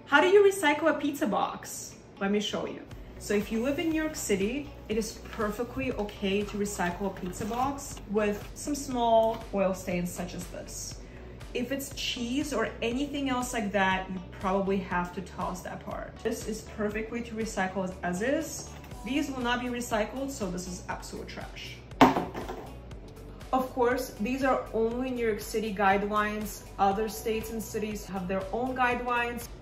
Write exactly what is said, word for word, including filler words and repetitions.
How do you recycle a pizza box? Let me show you. So if you live in New York City, it is perfectly okay to recycle a pizza box with some small oil stains such as this. If it's cheese or anything else like that, you probably have to toss that part. This is perfectly to recycle as, as is. These will not be recycled, so this is absolute trash. Of course, these are only New York City guidelines. Other states and cities have their own guidelines.